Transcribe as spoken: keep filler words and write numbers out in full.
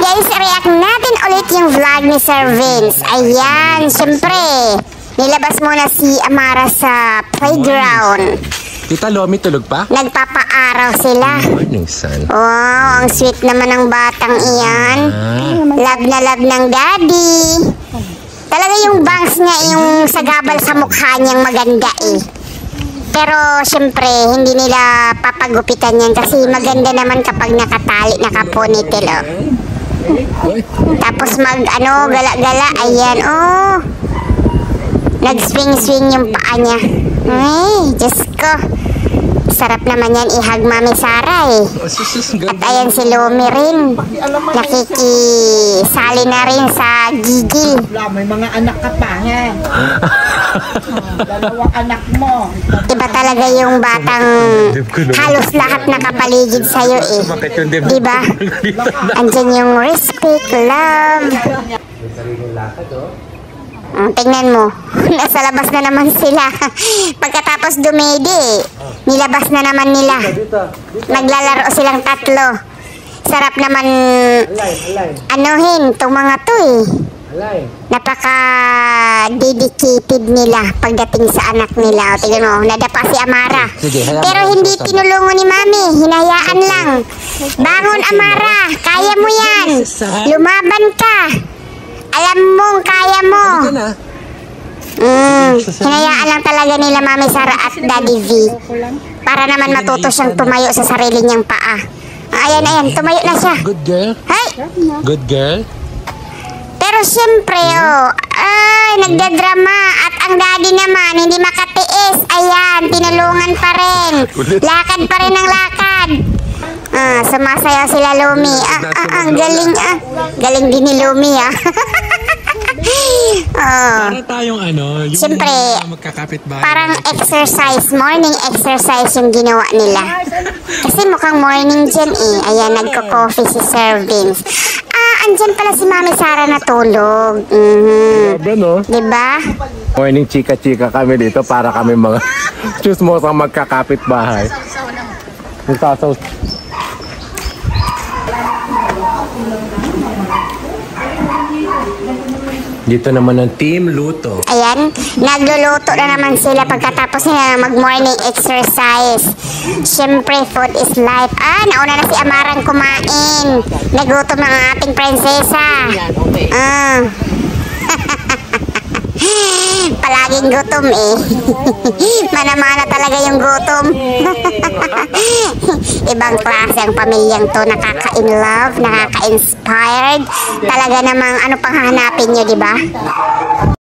guys, react natin ulit yung vlog ni Sir Vince. Ayan, syempre, nilabas muna si Amara sa playground. Tita Lomi, tulog pa? Nagpapaaraw sila. Morning, son. Wow, ang sweet naman ng batang iyan. Ah. Love na love ng daddy. Talaga yung bangs niya, yung sagabal sa mukha niyang maganda eh. Pero syempre, hindi nila papagupitan yan kasi maganda naman kapag nakatali, nakaponytail oh. Tapos mag ano, gala-gala, ayan oh. Nag-swing-swing yung paa niya. Ay, Diyos ko. Sarap naman yan ihag Mami Sara eh. At ayan si Lomi rin. Nakikisali na rin sa gigil. May mga anak ka pa, he? Dalawang anak mo. Iba talaga yung batang halos lahat nakapaligid sa'yo eh. Diba? Andyan yung respect, love. Mm, tingnan mo, nasa labas na naman sila. Pagkatapos dumedi, nilabas na naman nila. Naglalaro silang tatlo. Sarap naman anuhin itong mga to eh. Napaka-dedicated nila pagdating sa anak nila. O, tingnan mo, nadapa si Amara. Pero hindi tinulungan ni Mami, hinayaan lang. Bangon Amara, kaya mo yan. Lumaban ka. Alam mong kaya mo. Mm, hinayaan lang talaga nila Mami Sara at Daddy V. Para naman matuto siyang tumayo sa sarili niyang paa. Ayan, ayan, tumayo na siya. Good girl. Hay! Good girl. Pero siyempre, oh, ay, nagdadrama. At ang daddy naman, hindi makatiis. Ayan, tinulungan pa rin. Lakad pa rin ang lakad. Ah, sumasayaw sila Lomi. Ah, ah, ah, galing ah. Galing din ni Lomi ah. Oh. Para tayong ano, yung siyempre, magkakapit bahay. Parang exercise, morning exercise yung ginawa nila. Kasi mukhang morning dyan eh. Ayan, nagko-coffee si Sir Vince. Ah, andyan pala si Mami Sara natulog. Mm-hmm. Grabe no? Diba? Morning chika-chika kami dito para kami mga chismosang magkakapit bahay. Nagsasaw. Dito naman ang team luto. Ayan, nagluluto na naman sila pagkatapos nila mag-morning exercise. Siyempre, food is life. Ah, nauna na si Amarang kumain. Nagutom ng ating prinsesa. Ah. Palaging gutom eh. Mana-mana talaga yung gutom. Ibang klase ang pamilyang to. Nakaka-in love, nakaka-inspired. Talaga namang ano pang hahanapin nyo, diba?